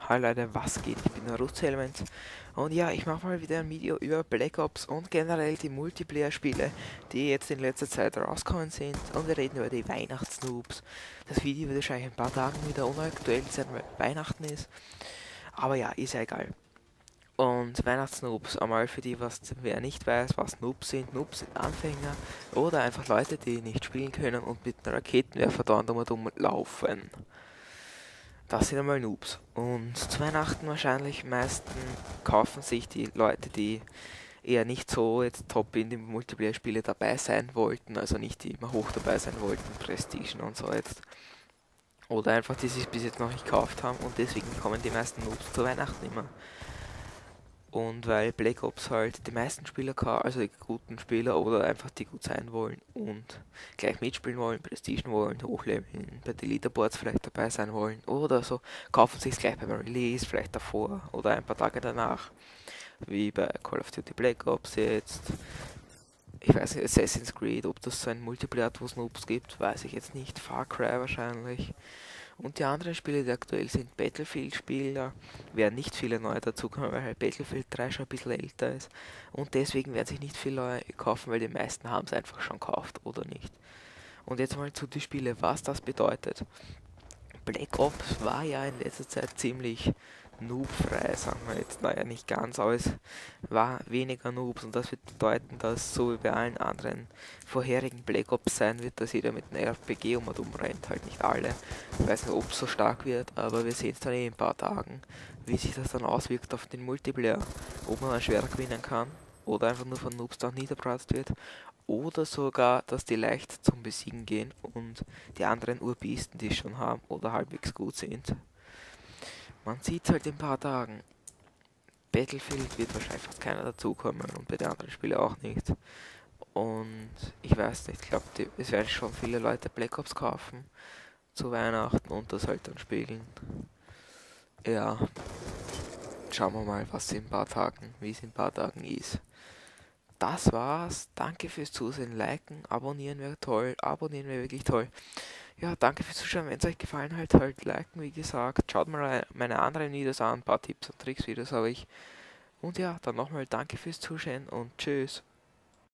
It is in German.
Hi Leute, was geht? Ich bin der Rust-Element und ja, ich mache mal wieder ein Video über Black Ops und generell die Multiplayer-Spiele, die jetzt in letzter Zeit rausgekommen sind, und wir reden über die Weihnachtsnoobs. Das Video wird wahrscheinlich in ein paar Tagen wieder unaktuell sein, weil Weihnachten ist, aber ja, ist ja egal. Und Weihnachtsnoobs, einmal für die, wer nicht weiß, was Noobs sind Anfänger oder einfach Leute, die nicht spielen können und mit einem Raketenwerfer da und laufen. Das sind einmal Noobs. Und zu Weihnachten wahrscheinlich am meisten kaufen sich die Leute, die eher nicht so jetzt top in den Multiplayer-Spiele dabei sein wollten, also nicht die immer hoch dabei sein wollten, Prestige und so jetzt. Oder einfach die sich bis jetzt noch nicht gekauft haben und deswegen kommen die meisten Noobs zu Weihnachten immer. Und weil Black Ops halt die meisten Spieler kann, also die guten Spieler oder einfach die gut sein wollen und gleich mitspielen wollen, prestigen wollen, hochleveln, bei den Leaderboards vielleicht dabei sein wollen oder so, kaufen sich gleich beim Release, vielleicht davor oder ein paar Tage danach, wie bei Call of Duty Black Ops jetzt. Ich weiß nicht, Assassin's Creed, ob das so ein Multiplayer hat, wo es Noobs gibt, weiß ich jetzt nicht. Far Cry wahrscheinlich. Und die anderen Spiele, die aktuell sind, Battlefield-Spieler, werden nicht viele neue dazukommen, weil halt Battlefield 3 schon ein bisschen älter ist. Und deswegen werden sich nicht viele neue kaufen, weil die meisten haben es einfach schon gekauft oder nicht. Und jetzt mal zu den Spielen, was das bedeutet. Black Ops war ja in letzter Zeit ziemlich noobfrei, sagen wir jetzt. Naja, nicht ganz, aber es war weniger Noobs und das wird bedeuten, dass so wie bei allen anderen vorherigen Black Ops sein wird, dass jeder mit einem RPG um und um rennt, halt nicht alle. Ich weiß nicht, ob es so stark wird, aber wir sehen es dann in ein paar Tagen, wie sich das dann auswirkt auf den Multiplayer, ob man dann schwerer gewinnen kann oder einfach nur von Noobs dann niederbratzt wird oder sogar, dass die leicht zum Besiegen gehen und die anderen Urbisten, die es schon haben oder halbwegs gut sind. Man sieht es halt in ein paar Tagen. Battlefield wird wahrscheinlich fast keiner dazukommen und bei den anderen Spielen auch nicht. Und ich weiß nicht, ich glaube, es werden schon viele Leute Black Ops kaufen zu Weihnachten und das halt dann spielen. Ja, schauen wir mal, wie es in ein paar Tagen ist. Das war's. Danke fürs Zusehen, liken, abonnieren wäre toll. Abonnieren wäre wirklich toll. Ja, danke fürs Zuschauen. Wenn es euch gefallen hat, halt liken, wie gesagt. Schaut mal meine anderen Videos an. Ein paar Tipps und Tricks Videos habe ich. Und ja, dann nochmal danke fürs Zuschauen und tschüss.